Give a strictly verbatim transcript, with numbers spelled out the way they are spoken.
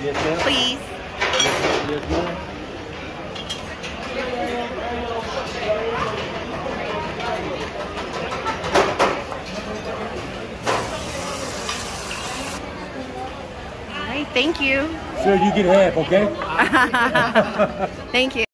Yes, sir. please. Yes, sir. Yes, ma'am. All right, thank you. Sir, you get half, okay? Thank you.